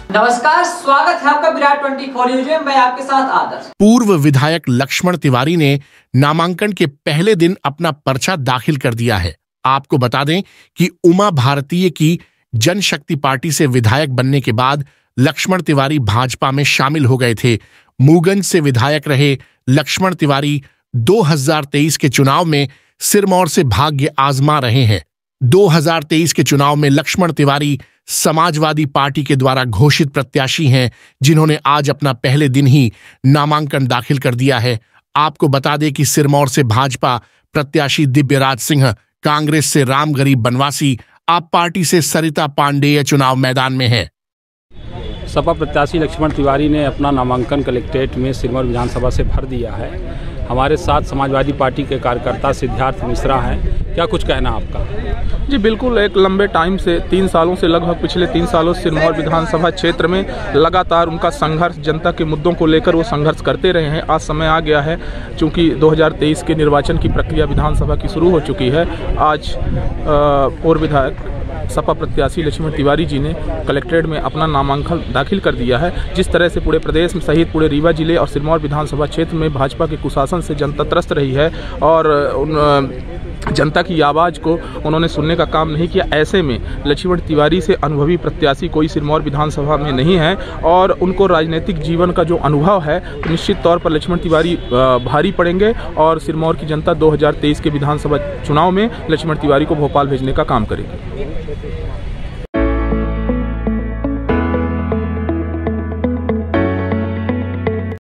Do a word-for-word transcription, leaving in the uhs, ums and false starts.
नमस्कार, स्वागत है आपका विराट चौबीस न्यूज में। मैं आपके साथ आदर्श। पूर्व विधायक लक्ष्मण तिवारी ने नामांकन के पहले दिन अपना पर्चा दाखिल कर दिया है। आपको बता दें कि उमा भारतीय की जनशक्ति पार्टी से विधायक बनने के बाद लक्ष्मण तिवारी भाजपा में शामिल हो गए थे। मूगंज से विधायक रहे लक्ष्मण तिवारी दो हज़ार तेईस के चुनाव में सिरमौर से भाग्य आजमा रहे हैं। दो हज़ार तेईस के चुनाव में लक्ष्मण तिवारी समाजवादी पार्टी के द्वारा घोषित प्रत्याशी हैं, जिन्होंने आज अपना पहले दिन ही नामांकन दाखिल कर दिया है। आपको बता दें कि सिरमौर से भाजपा प्रत्याशी दिव्यराज सिंह, कांग्रेस से राम गरीब बनवासी, आप पार्टी से सरिता पांडेय चुनाव मैदान में हैं। सपा प्रत्याशी लक्ष्मण तिवारी ने अपना नामांकन कलेक्ट्रेट में सिरमौर विधानसभा से भर दिया है। हमारे साथ समाजवादी पार्टी के कार्यकर्ता सिद्धार्थ मिश्रा हैं। क्या कुछ कहना आपका? जी बिल्कुल, एक लंबे टाइम से तीन सालों से लगभग पिछले तीन सालों से सिरमौर विधानसभा क्षेत्र में लगातार उनका संघर्ष, जनता के मुद्दों को लेकर वो संघर्ष करते रहे हैं। आज समय आ गया है, चूंकि दो हज़ार तेईस के निर्वाचन की प्रक्रिया विधानसभा की शुरू हो चुकी है। आज पूर्व विधायक सपा प्रत्याशी लक्ष्मण तिवारी जी ने कलेक्ट्रेट में अपना नामांकन दाखिल कर दिया है। जिस तरह से पूरे प्रदेश में सहित पूरे रीवा जिले और सिरमौर विधानसभा क्षेत्र में भाजपा के कुशासन से जनता त्रस्त रही है और उन जनता की आवाज़ को उन्होंने सुनने का काम नहीं किया। ऐसे में लक्ष्मण तिवारी से अनुभवी प्रत्याशी कोई सिरमौर विधानसभा में नहीं है और उनको राजनीतिक जीवन का जो अनुभव है तो निश्चित तौर पर लक्ष्मण तिवारी भारी पड़ेंगे और सिरमौर की जनता दो हज़ार तेईस के विधानसभा चुनाव में लक्ष्मण तिवारी को भोपाल भेजने का काम करेगी।